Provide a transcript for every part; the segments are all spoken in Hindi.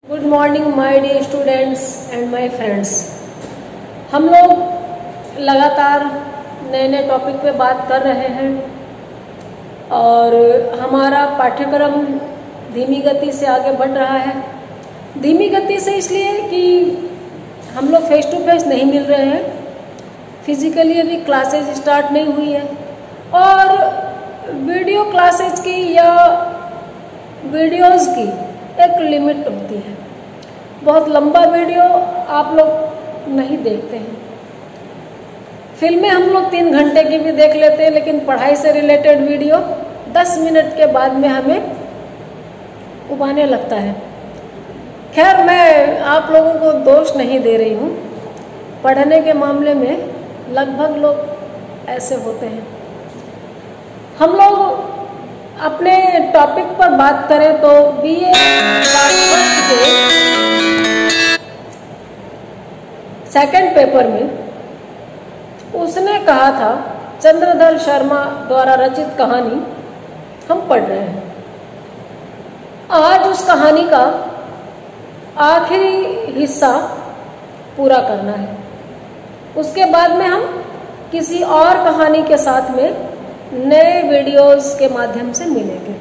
Good morning my dear students and my friends. हम लोग लगातार नए नए टॉपिक पे बात कर रहे हैं और हमारा पाठ्यक्रम धीमी गति से आगे बढ़ रहा है। धीमी गति से इसलिए कि हम लोग फेस टू फेस नहीं मिल रहे हैं, फिजिकली अभी क्लासेज स्टार्ट नहीं हुई है और वीडियो क्लासेज की या वीडियोज़ की एक लिमिट होती है। बहुत लंबा वीडियो आप लोग नहीं देखते हैं। फिल्में हम लोग 3 घंटे की भी देख लेते हैं, लेकिन पढ़ाई से रिलेटेड वीडियो 10 मिनट के बाद में हमें उबाने लगता है। खैर, मैं आप लोगों को दोष नहीं दे रही हूँ। पढ़ने के मामले में लगभग लोग ऐसे होते हैं। हम लोग अपने टॉपिक पर बात करें तो बीए के सेकंड पेपर में उसने कहा था, चंद्रधर शर्मा द्वारा रचित कहानी हम पढ़ रहे हैं। आज उस कहानी का आखिरी हिस्सा पूरा करना है। उसके बाद में हम किसी और कहानी के साथ में नए वीडियोस के माध्यम से मिलेंगे।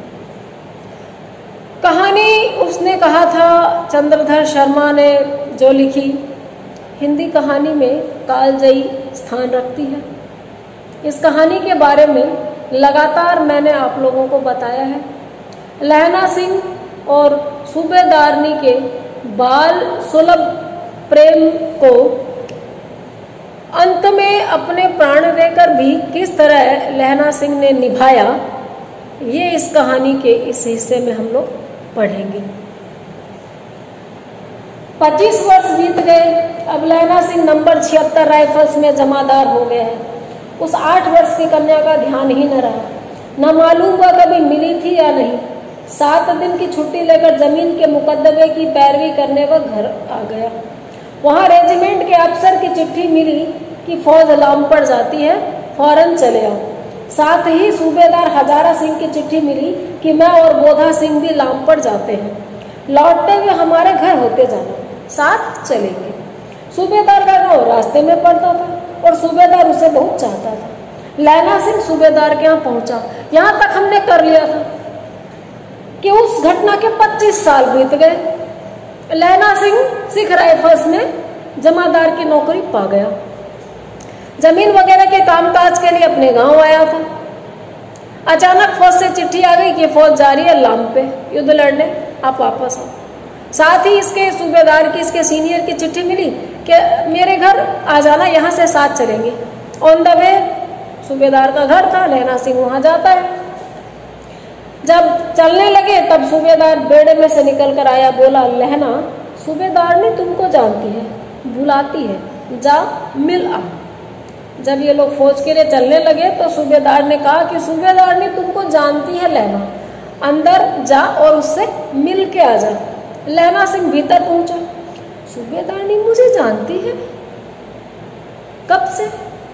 कहानी उसने कहा था, चंद्रधर शर्मा ने जो लिखी, हिंदी कहानी में कालजयी स्थान रखती है। इस कहानी के बारे में लगातार मैंने आप लोगों को बताया है। लहना सिंह और सूबेदारनी के बाल सुलभ प्रेम को अंत में अपने प्राण देकर भी किस तरह लहना सिंह ने निभाया, ये इस कहानी के इस हिस्से में हम लोग पढ़ेंगे। 25 वर्ष बीत गए। अब लहना सिंह नंबर 76 राइफल्स में जमादार हो गए हैं। उस 8 वर्ष की कन्या का ध्यान ही न रहा। न मालूम वह कभी मिली थी या नहीं। 7 दिन की छुट्टी लेकर जमीन के मुकदमे की पैरवी करने वह घर आ गया। वहाँ रेजिमेंट के अफसर की चिट्ठी मिली कि फौज लाम पड़ जाती है, फौरन चले आओ। साथ ही सूबेदार हजारा सिंह की चिट्ठी मिली कि मैं और बोधा सिंह भी लाम पड़ जाते हैं, लौटते हुए हमारे घर होते जाना, साथ चलेंगे। सूबेदार का गाँव रास्ते में पड़ता था और सूबेदार उसे बहुत चाहता था। लहना सिंह सूबेदार के यहाँ पहुंचा। यहाँ तक हमने कर लिया था कि उस घटना के 25 साल बीत गए। लहना सिंह सिख राइफल्स में जमादार की नौकरी पा गया। जमीन वगैरह के कामकाज के लिए अपने गांव आया था। अचानक फौज से चिट्ठी आ गई कि फौज जा रही है लाम पे युद्ध लड़ने, आप वापस आओ। साथ ही इसके सूबेदार की, इसके सीनियर की चिट्ठी मिली कि मेरे घर आ जाना, यहाँ से साथ चलेंगे। ऑन द वे सूबेदार का घर था, लहना सिंह वहाँ जाता है। जब चलने लगे तब सूबेदार बेड़े में से निकल कर आया, बोला, लहना सूबेदार ने तुमको जानती है, बुलाती है, जा मिल आ। जब ये लोग फौज के लिए चलने लगे तो सूबेदार ने कहा कि सूबेदार ने तुमको जानती है लहना, अंदर जा और उससे मिल के आ जा। लहना सिंह भीतर पहुंचा। सूबेदार ने मुझे जानती है? कब से?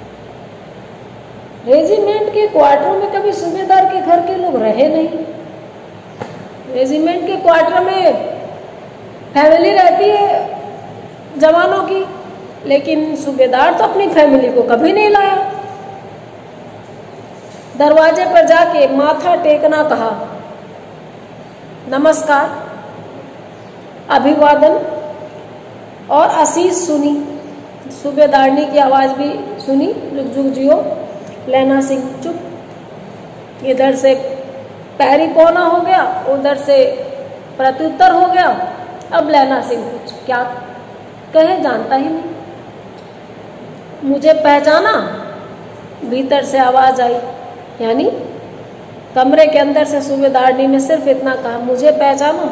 रेजिमेंट के क्वार्टर में कभी सूबेदार के घर के लोग रहे नहीं। रेजिमेंट के क्वार्टर में फैमिली रहती है जवानों की, लेकिन सूबेदार तो अपनी फैमिली को कभी नहीं लाया। दरवाजे पर जाके माथा टेकना कहा, नमस्कार, अभिवादन और आशीष सुनी। सूबेदारनी की आवाज भी सुनी, जुग जियो। लहना सिंह चुप। इधर से पैरी पौना हो गया, उधर से प्रत्युत्तर हो गया। अब लहना सिंह कुछ क्या कहे जानता ही नहीं। मुझे पहचाना? भीतर से आवाज आई, यानी कमरे के अंदर से सूबेदारनी ने सिर्फ इतना कहा, मुझे पहचाना?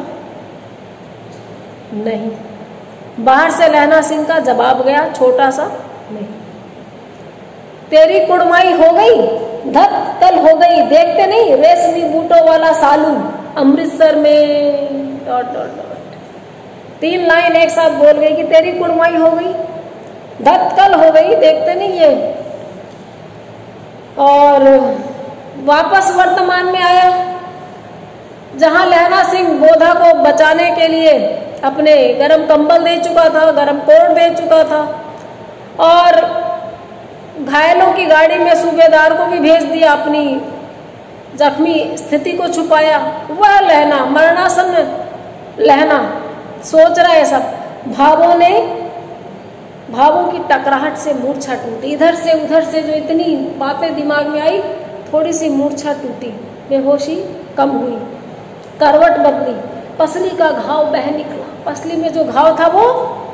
नहीं। बाहर से लहना सिंह का जवाब गया, छोटा सा, नहीं। तेरी कुड़माई हो गई, धत तल हो गई, देखते नहीं रेशमी बूटों वाला सालू अमृतसर में ... 3 लाइन एक साथ बोल गई कि तेरी कुड़माई हो गई, धत्कल हो गई, देखते नहीं ये। और वापस वर्तमान में आया, जहां लहना सिंह बोधा को बचाने के लिए अपने गरम कंबल दे चुका था, गरम कोट दे चुका था और घायलों की गाड़ी में सूबेदार को भी भेज दिया, अपनी जख्मी स्थिति को छुपाया। वह लहना, मरणासन लहना, सोच रहा है सब। भावों की टकराहट से मूर्छा टूटी, इधर से उधर से जो इतनी बातें दिमाग में आई, थोड़ी सी मूर्छा टूटी, बेहोशी कम हुई, करवट बदली, पसली का घाव बह निकला। पसली में जो घाव था वो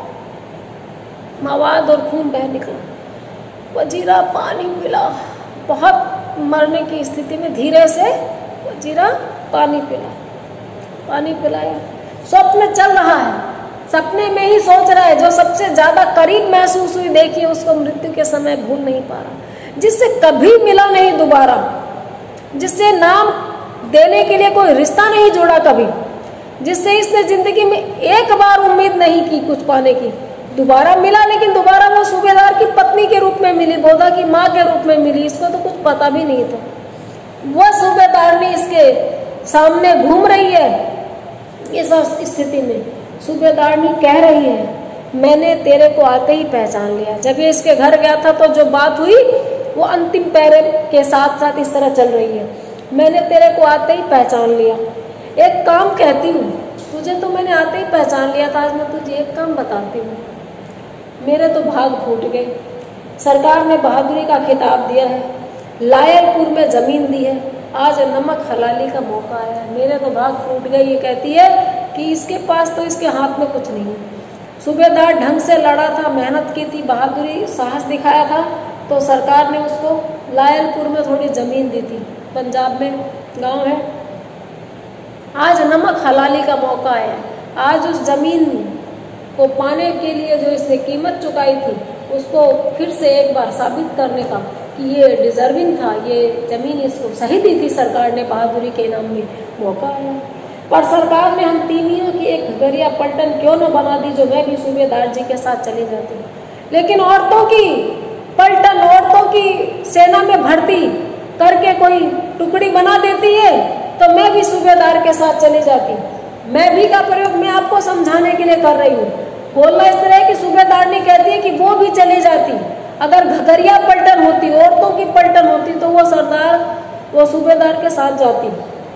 मवाद और खून बह निकला। वजीरा पानी पिला, बहुत मरने की स्थिति में धीरे से वजीरा पानी पिलाया। स्वप्न चल रहा है, सपने में ही सोच रहा है, जो सबसे ज्यादा करीब महसूस हुई, देखिए उसको मृत्यु के समय भूल नहीं पा रहा, जिससे कभी मिला नहीं दोबारा, जिससे नाम देने के लिए कोई रिश्ता नहीं जोड़ा कभी, जिससे इसने जिंदगी में एक बार उम्मीद नहीं की कुछ पाने की। दोबारा मिला, लेकिन दोबारा वो सूबेदार की पत्नी के रूप में मिली, बोधा की माँ के रूप में मिली। इसको तो कुछ पता भी नहीं था। वह सूबेदारनी इसके सामने घूम रही है। इस स्थिति में सूबेदारनी कह रही है, मैंने तेरे को आते ही पहचान लिया। जब ये इसके घर गया था तो जो बात हुई वो अंतिम पैरे के साथ साथ इस तरह चल रही है, मैंने तेरे को आते ही पहचान लिया। एक काम कहती हूँ, तुझे तो मैंने आते ही पहचान लिया था, आज मैं तुझे एक काम बताती हूँ। मेरे तो भाग फूट गए। सरकार ने बहादुरी का खिताब दिया है, लायलपुर में जमीन दी है, आज नमक हलाली का मौका आया है। मेरे तो भाग फूट गए। ये कहती है कि इसके पास तो इसके हाथ में कुछ नहीं है। सूबेदार ढंग से लड़ा था, मेहनत की थी, बहादुरी साहस दिखाया था, तो सरकार ने उसको लायलपुर में थोड़ी जमीन दी थी, पंजाब में गांव है। आज नमक हलाली का मौका आया। आज उस जमीन को पाने के लिए जो इसने कीमत चुकाई थी, उसको फिर से एक बार साबित करने का कि ये डिजर्विंग था, ये जमीन इसको सही दी थी सरकार ने, बहादुरी के नाम में मौका आया। पर सरकार ने हम तीनियों की एक घगरिया पलटन क्यों न बना दी, जो मैं भी सूबेदार जी के साथ चली जाती। लेकिन औरतों की पलटन, औरतों की सेना में भर्ती करके कोई टुकड़ी बना देती है, तो मैं भी सूबेदार के साथ चली जाती। मैं भी का प्रयोग मैं आपको समझाने के लिए कर रही हूँ। बोलना इस तरह की सूबेदारनी कहती है कि वो भी चली जाती। अगर घगरिया पलटन होती, औरतों की पलटन होती, तो वो सरदार, वो सूबेदार के साथ जाती।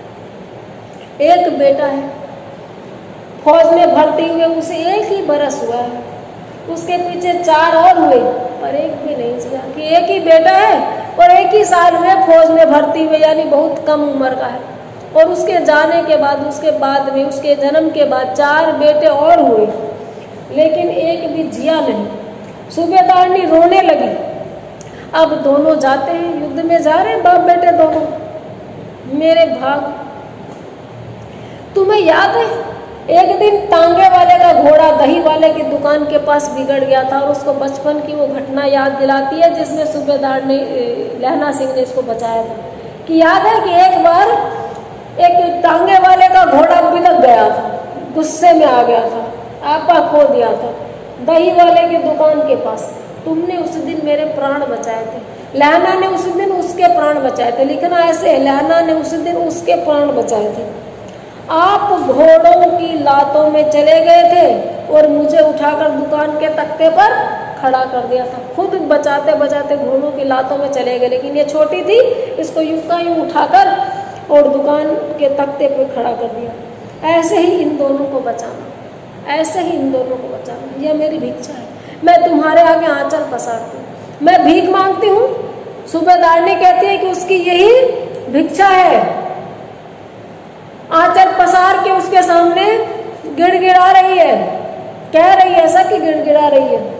एक बेटा है, फौज में भर्ती हुए उसे 1 ही बरस हुआ है, उसके पीछे 4 और हुए, पर एक भी नहीं जिया। कि एक ही बेटा है और 1 ही साल में फौज में भर्ती हुए, यानी बहुत कम उम्र का है। और उसके जाने के बाद, उसके बाद में, उसके जन्म के बाद 4 बेटे और हुए, लेकिन एक भी जिया नहीं। सूबेदारनी रोने लगी। अब दोनों जाते हैं, युद्ध में जा रहे हैं बाप बेटे दोनों। मेरे भाग, तुम्हें याद है एक दिन टांगे वाले का घोड़ा दही वाले की दुकान के पास बिगड़ गया था, और उसको बचपन की वो घटना याद दिलाती है जिसमें सूबेदार ने, लहना सिंह ने इसको बचाया था। कि याद है कि एक बार एक टांगे वाले का घोड़ा बिलक गया था, गुस्से में आ गया था, आपा खो दिया था दही वाले की दुकान के पास। तुमने उस दिन मेरे प्राण बचाए थे। लहना ने उस दिन उसके प्राण बचाए थे। लिखना ऐसे, लहना ने उस दिन उसके प्राण बचाए थे। आप घोड़ों की लातों में चले गए थे और मुझे उठाकर दुकान के तख्ते पर खड़ा कर दिया था। खुद बचाते बचाते घोड़ों की लातों में चले गए, लेकिन ये छोटी थी, इसको यूं का यूं उठाकर और दुकान के तख्ते पर खड़ा कर दिया। ऐसे ही इन दोनों को बचाना, ऐसे ही इन दोनों को बचाना, यह मेरी भिक्षा है। मैं तुम्हारे आगे आंचल पसारती हूँ, मैं भीख मांगती हूँ। सूबेदारनी कहती है कि उसकी यही भिक्षा है। आंचल पसार के उसके सामने गिड़गिड़ा रही है, कह रही है ऐसा कि गिड़गिड़ा रही है।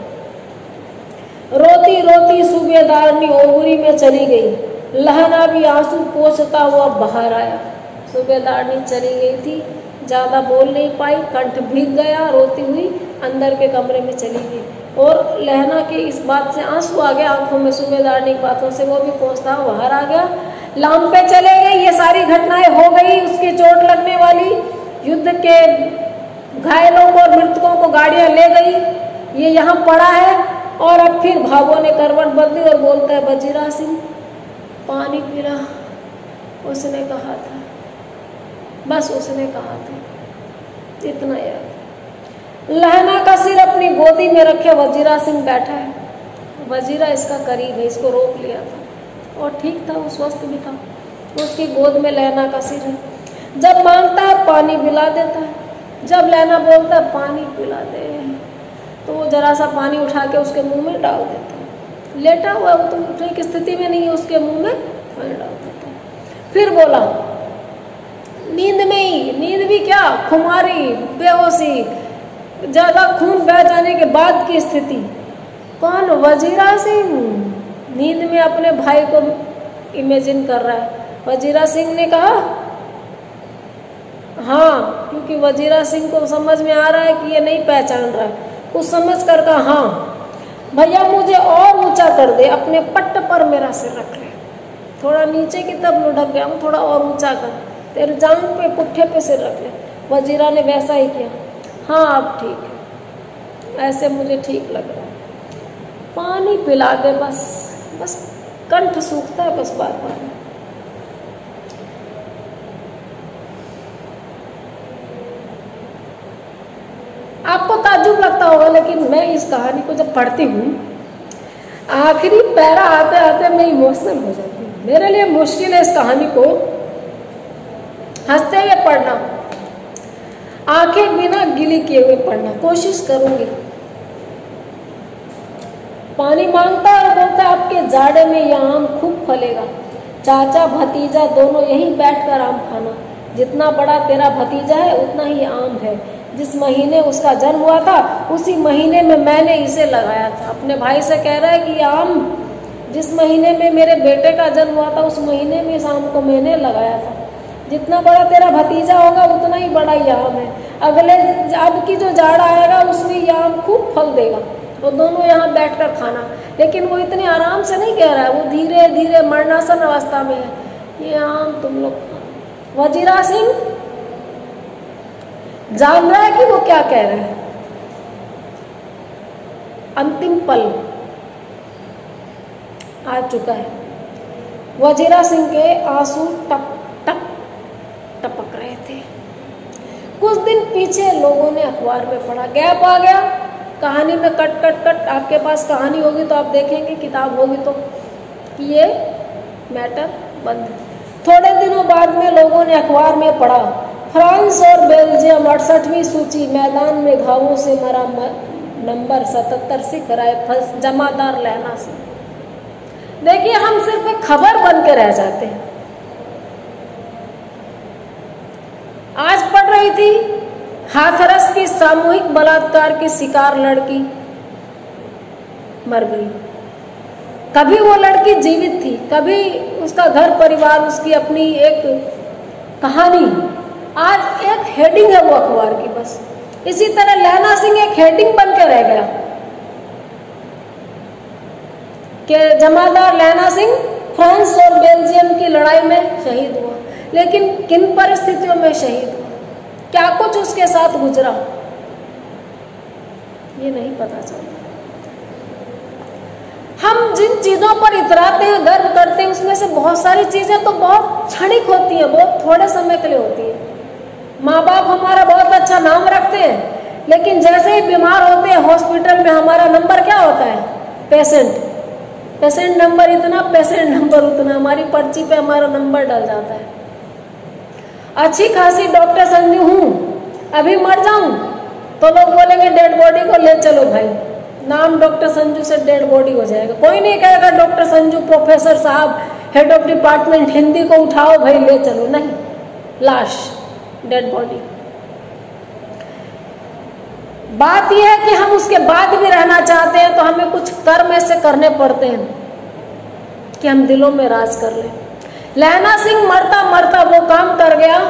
रोती रोती सूबेदारनी ओगुरी में चली गई। लहना भी आंसू पोंछता हुआ बाहर आया। सूबेदारनी चली गई थी, ज्यादा बोल नहीं पाई, कंठ भीग गया, रोती हुई अंदर के कमरे में चली गई। और लहना के इस बात से आंसू आ गया आंखों में, सूबेदारनी की बातों से, वो भी पहुंचता बाहर आ गया। लाम पे चले गई, ये सारी घटनाएं हो गई। उसकी चोट लगने वाली, युद्ध के घायलों को और मृतकों को गाड़ियां ले गई, ये यहाँ पड़ा है। और अब फिर भावों ने करवट बदली और बोलता है, वजीरा सिंह पानी पीना, उसने कहा था, बस उसने कहा था, इतना याद। लहना का सिर अपनी गोदी में रखे वजीरा सिंह बैठा है। वजीरा इसका करीब है, इसको रोक लिया था और ठीक था, वो स्वस्थ भी था। उसकी गोद में लहना का सिर है। जब मांगता है पानी पिला देता है, जब लहना बोलता है पानी पिला दे तो वो जरा सा पानी उठा के उसके मुंह में डाल देता है। लेटा हुआ वो तो उठने की स्थिति में नहीं है, उसके मुंह में पानी डाल देता है। फिर बोला, नींद में ही, नींद भी क्या, खुमारी, बेहोशी, ज्यादा खून बह जाने के बाद की स्थिति। कौन? वजीरा सिंह नींद में अपने भाई को इमेजिन कर रहा है। वजीरा सिंह ने कहा हाँ, क्योंकि वजीरा सिंह को समझ में आ रहा है कि ये नहीं पहचान रहा है। कुछ समझ कर कहा हाँ भैया मुझे और ऊंचा कर दे, अपने पट्ट पर मेरा सिर रख ले, थोड़ा नीचे की तरफ लुढ़क गया हूँ, थोड़ा और ऊंचा कर, तेरे जांग पे पुट्ठे पे सिर रख ले। वजीरा ने वैसा ही किया। हाँ अब ठीक है, ऐसे मुझे ठीक लग रहा है, पानी पिला दे बस, बस कंठ सूखता है बस बार बार। आपको ताज्जुब लगता होगा, लेकिन मैं इस कहानी को जब पढ़ती हूँ, आखिरी पैरा आते आते मैं इमोशनल हो जाती हूँ। मेरे लिए मुश्किल है इस कहानी को हंसते हुए पढ़ना, आंखें बिना गिली किए हुए पढ़ना कोशिश करूंगी। पानी मांगता और बोलता है आपके जाड़े में यह आम खूब फलेगा, चाचा भतीजा दोनों यहीं बैठकर आम खाना, जितना बड़ा तेरा भतीजा है उतना ही आम है, जिस महीने उसका जन्म हुआ था उसी महीने में मैंने इसे लगाया था। अपने भाई से कह रहा है कि आम जिस महीने में मेरे बेटे का जन्म हुआ था उस महीने में इस आम को मैंने लगाया था, जितना बड़ा तेरा भतीजा होगा उतना ही बड़ा ये आम है, अगले अब की जो जाड़ा आएगा उसमें ये आम खूब फल देगा, और दोनों यहाँ बैठकर खाना। लेकिन वो इतने आराम से नहीं कह रहा है, वो धीरे धीरे मरणासन अवस्था में है, ये आम तुम लोग खाना। वजीरा सिंह जान रहा है कि वो क्या कह रहे हैं। अंतिम पल आ चुका है, वजीरा सिंह के आंसू टप टप टपक रहे थे। कुछ दिन पीछे लोगों ने अखबार में पढ़ा, गैप आ गया कहानी में, कट कट कट। आपके पास कहानी होगी तो आप देखेंगे, किताब होगी तो, कि ये मैटर बंद है। थोड़े दिनों बाद में लोगों ने अखबार में पढ़ा, फ्रांस और बेल्जियम 68वीं सूची, मैदान में घावों से मरा नंबर 77 सिख राइफल्स, जमादार लहना सिंह। देखिए हम सिर्फ एक खबर बन के रह जाते हैं। आज पढ़ रही थी, हाथरस की सामूहिक बलात्कार की शिकार लड़की मर गई। कभी वो लड़की जीवित थी, कभी उसका घर परिवार, उसकी अपनी एक कहानी, आज एक हेडिंग है वो अखबार की बस। इसी तरह लहना सिंह एक हेडिंग बन के रह गया कि जमादार लहना सिंह फ्रांस और बेल्जियम की लड़ाई में शहीद हुआ, लेकिन किन परिस्थितियों में शहीद हुआ, क्या कुछ उसके साथ गुजरा, ये नहीं पता चलता। हम जिन चीजों पर इतराते हैं, गर्व करते हैं, उसमें से बहुत सारी चीजें तो बहुत क्षणिक होती हैं, बहुत थोड़े समय के लिए होती है। माँ बाप हमारा बहुत अच्छा नाम रखते हैं, लेकिन जैसे ही बीमार होते हैं हॉस्पिटल में हमारा नंबर क्या होता है? पेशेंट नंबर इतना, पेशेंट नंबर उतना, हमारी पर्ची पे हमारा नंबर डल जाता है। अच्छी खासी डॉक्टर संजू हूँ, अभी मर जाऊं तो लोग बोलेंगे डेड बॉडी को ले चलो भाई, नाम डॉक्टर संजू से डेड बॉडी हो जाएगा। कोई नहीं कहेगा डॉक्टर संजू प्रोफेसर साहब हेड ऑफ डिपार्टमेंट हिंदी को उठाओ भाई ले चलो, नहीं, लाश, डेड बॉडी। बात यह है कि हम उसके बाद भी रहना चाहते हैं तो हमें कुछ कर्म ऐसे करने पड़ते हैं कि हम दिलों में राज कर लें। लहना सिंह मरता मरता वो काम कर गया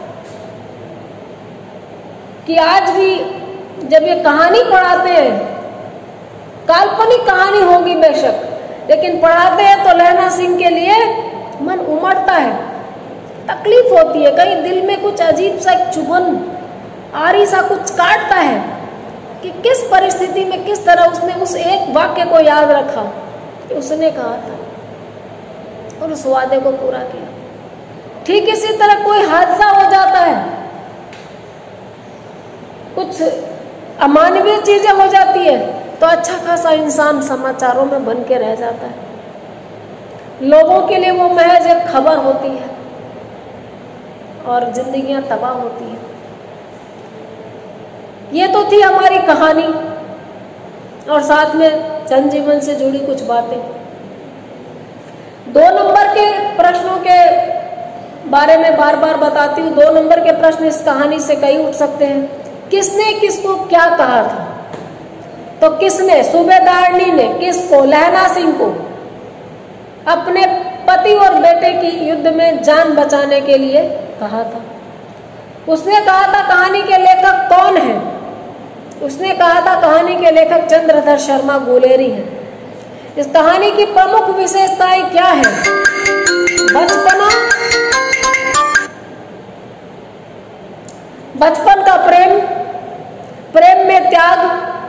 कि आज भी जब ये कहानी पढ़ाते हैं, काल्पनिक कहानी होगी बेशक, लेकिन पढ़ाते हैं तो लहना सिंह के लिए मन उमड़ता है, तकलीफ होती है, कहीं दिल में कुछ अजीब सा चुभन आरी सा कुछ काटता है कि किस परिस्थिति में किस तरह उसने उस एक वाक्य को याद रखा कि उसने कहा था और उस वादे को पूरा किया। ठीक इसी तरह कोई हादसा हो जाता है, कुछ अमानवीय चीजें हो जाती है तो अच्छा खासा इंसान समाचारों में बन के रह जाता है। लोगों के लिए वो महज एक खबर होती है और जिंदगियां तबाह होती हैं। ये तो थी हमारी कहानी और साथ में जनजीवन से जुड़ी कुछ बातें। 2 नंबर के प्रश्नों के बारे में बार बार बताती हूँ। 2 नंबर के प्रश्न इस कहानी से कई उठ सकते हैं। किसने किसको क्या कहा था? तो किसने, सूबेदारनी ने किसको, लहना सिंह को अपने पति और बेटे की युद्ध में जान बचाने के लिए कहा था। उसने कहा था कहानी के लेखक कौन है? उसने कहा था कहानी के लेखक चंद्रधर शर्मा गुलेरी हैं। इस कहानी की प्रमुख विशेषताएं क्या है? बचपना, बचपन का प्रेम, प्रेम में त्याग,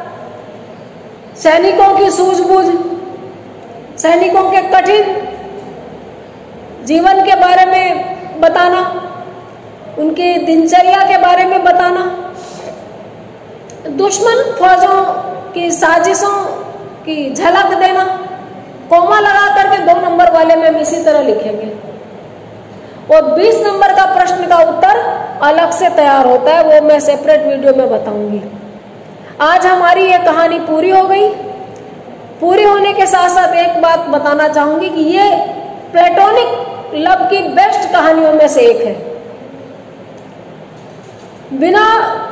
सैनिकों की सूझबूझ, सैनिकों के कठिन जीवन के बारे में बताना, उनकी दिनचर्या के बारे में बताना, दुश्मन फौजों की साजिशों की झलक देना। कोमा लगा करके 2 नंबर वाले में हम इसी तरह लिखेंगे। और 20 नंबर का प्रश्न का उत्तर अलग से तैयार होता है, वो मैं सेपरेट वीडियो में बताऊंगी। आज हमारी ये कहानी पूरी हो गई। पूरी होने के साथ साथ एक बात बताना चाहूंगी कि ये प्लेटोनिक लव की बेस्ट कहानियों में से एक है। बिना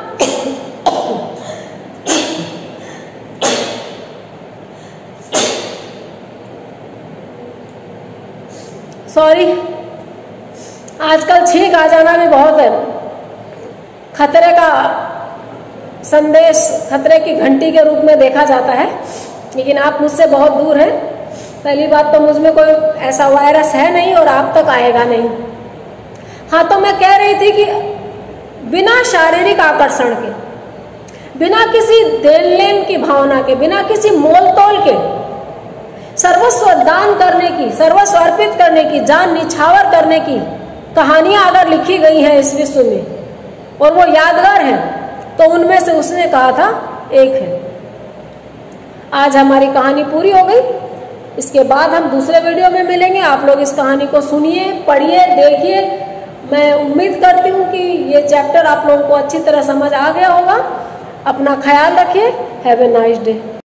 सॉरी, आजकल छींक आ जाना भी बहुत है। खतरे का संदेश खतरे की घंटी के रूप में देखा जाता है, लेकिन आप मुझसे बहुत दूर हैं। पहली बात तो मुझ में कोई ऐसा वायरस है नहीं और आप तक आएगा नहीं। हाँ, तो मैं कह रही थी कि बिना शारीरिक आकर्षण के, बिना किसी देन लेन की भावना के, बिना किसी मोल तोल के सर्वस्व दान करने की, सर्वस्व अर्पित करने की, जान निछावर करने की कहानियां अगर लिखी गई हैं इस विश्व में और वो यादगार है, तो उनमें से उसने कहा था एक है। आज हमारी कहानी पूरी हो गई। इसके बाद हम दूसरे वीडियो में मिलेंगे। आप लोग इस कहानी को सुनिए, पढ़िए, देखिए। मैं उम्मीद करती हूँ कि ये चैप्टर आप लोगों को अच्छी तरह समझ आ गया होगा। अपना ख्याल रखिए। Have a nice day.